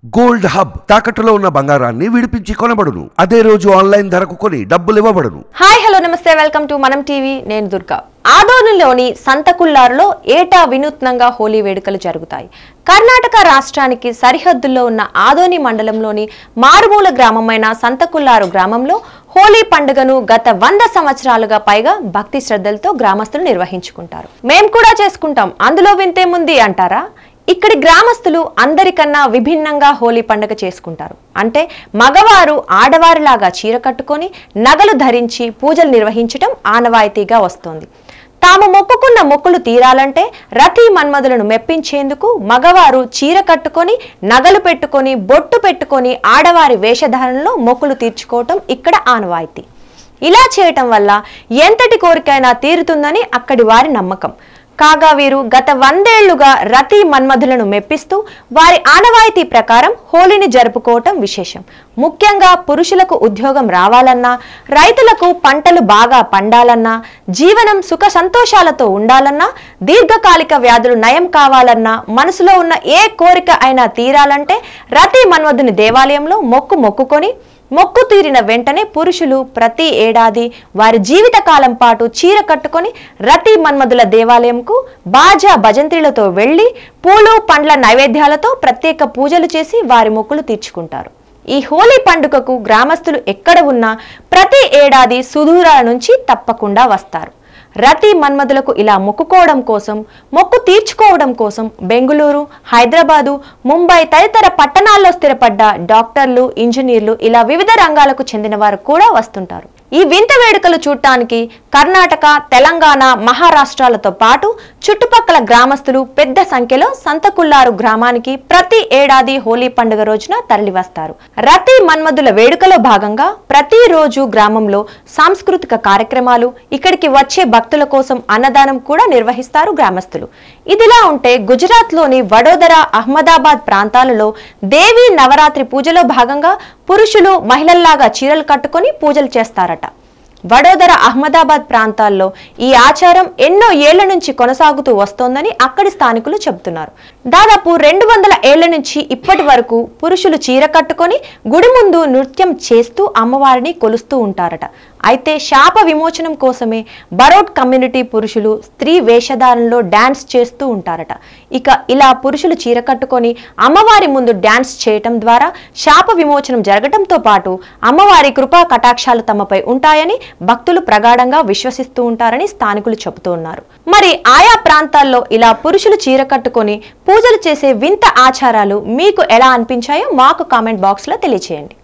Gold hub తాకట్టులో ఉన్న బంగారాన్ని విడిపించి కొనబడును. అదే రోజు ఆన్లైన్ ధరకు కొని డబ్బులు ఇవ్వబడును. హాయ్ హలో నమస్తే, వెల్కమ్ టు మనం టీవీ. నేను దుర్గా. ఆదోనిలోని సంతకుల్లారులో ఏటా వినూత్నంగా హోలీ వేడుకలు జరుగుతాయి. కర్ణాటక రాష్ట్రానికి సరిహద్దుల్లో ఉన్న ఆదోని మండలంలోని మారుమూల గ్రామమైన సంతకుల్లారు గ్రామంలో హోలీ పండుగను గత 100 సంవత్సరాలుగా పైగా భక్తి శ్రద్ధలతో గ్రామస్తులు నిర్వహించుకుంటారు. మేం కూడా చేసుకుంటాం, అందులో వింతేముంది అంటారా? ఇక్కడి గ్రామస్తులు అందరికన్నా విభిన్నంగా హోలీ పండుగ చేసుకుంటారు. అంటే మగవారు ఆడవారిలాగా చీర కట్టుకొని నగలు ధరించి పూజలు నిర్వహించడం ఆనవాయితీగా వస్తోంది. తాము మొక్కుకున్న మొక్కులు తీరాలంటే రతి మన్మధులను మెప్పించేందుకు మగవారు చీర కట్టుకొని నగలు పెట్టుకొని బొట్టు పెట్టుకొని ఆడవారి వేషధారణలో మొక్కులు తీర్చుకోవటం ఇక్కడ ఆనవాయితీ. ఇలా చేయటం వల్ల ఎంతటి కోరికైనా తీరుతుందని అక్కడి వారి నమ్మకం. కాగా వీరు గత 100 ఏళ్లుగా రతి మన్మధులను మెప్పిస్తూ వారి ఆనవాయితీ ప్రకారం హోలీని జరుపుకోవటం విశేషం. ముఖ్యంగా పురుషులకు ఉద్యోగం రావాలన్నా, రైతులకు పంటలు బాగా పండాలన్నా, జీవనం సుఖ సంతోషాలతో ఉండాలన్నా, దీర్ఘకాలిక వ్యాధులు నయం కావాలన్నా, మనసులో ఉన్న ఏ కోరిక అయినా తీరాలంటే రతి మన్మధుని దేవాలయంలో మొక్కుకొని మొక్కు తీరిన వెంటనే పురుషులు ప్రతి ఏడాది వారి జీవిత కాలం పాటు చీర కట్టుకొని రతి మన్మధుల దేవాలయంకు బాజా భజంత్రీలతో వెళ్లి పూలు పండ్ల నైవేద్యాలతో ప్రత్యేక పూజలు చేసి వారి మొక్కులు తీర్చుకుంటారు. ఈ హోలీ పండుగకు గ్రామస్తులు ఎక్కడ ఉన్నా ప్రతి ఏడాది సుదూరాల నుంచి తప్పకుండా వస్తారు. రతి మన్మధులకు ఇలా మొక్కుకోవడం కోసం, మొక్కు తీర్చుకోవడం కోసం బెంగుళూరు, హైదరాబాదు, ముంబై తదితర పట్టణాల్లో స్థిరపడ్డ డాక్టర్లు, ఇంజనీర్లు ఇలా వివిధ రంగాలకు చెందిన వారు కూడా వస్తుంటారు. ఈ వింత వేడుకలు చూడటానికి కర్ణాటక, తెలంగాణ, మహారాష్ట్రాలతో పాటు చుట్టుపక్కల గ్రామస్తులు పెద్ద సంఖ్యలో సంతకుల్లారు గ్రామానికి ప్రతి ఏడాది హోలీ పండుగ రోజున తరలివస్తారు. రతి మన్మధుల వేడుకలో భాగంగా ప్రతిరోజు గ్రామంలో సాంస్కృతిక కార్యక్రమాలు, ఇక్కడికి వచ్చే భక్తుల కోసం అన్నదానం కూడా నిర్వహిస్తారు గ్రామస్తులు. ఇదిలా ఉంటే గుజరాత్లోని వడోదర, అహ్మదాబాద్ ప్రాంతాలలో దేవీ నవరాత్రి పూజలో భాగంగా పురుషులు మహిళల్లాగా చీరలు కట్టుకొని పూజలు చేస్తారట. వడోదర, అహ్మదాబాద్ ప్రాంతాల్లో ఈ ఆచారం ఎన్నో ఏళ్ల నుంచి కొనసాగుతూ వస్తోందని అక్కడి స్థానికులు చెబుతున్నారు. దాదాపు 200 ఏళ్ల నుంచి ఇప్పటి వరకు పురుషులు చీర కట్టుకొని గుడి ముందు నృత్యం చేస్తూ అమ్మవారిని కొలుస్తూ ఉంటారట. అయితే శాప విమోచనం కోసమే బరోట్ కమ్యూనిటీ పురుషులు స్త్రీ వేషధారణలో డాన్స్ చేస్తూ ఉంటారట. ఇక ఇలా పురుషులు చీర కట్టుకొని అమ్మవారి ముందు డాన్స్ చేయటం ద్వారా శాప విమోచనం జరగటంతో పాటు అమ్మవారి కృపా కటాక్షాలు తమపై ఉంటాయని భక్తులు ప్రగాఢంగా విశ్వసిస్తూ ఉంటారని స్థానికులు చెబుతూ ఉన్నారు. మరి ఆయా ప్రాంతాల్లో ఇలా పురుషులు చీర కట్టుకొని పూజలు చేసే వింత ఆచారాలు మీకు ఎలా అనిపించాయో మాకు కామెంట్ బాక్స్ లో తెలియచేయండి.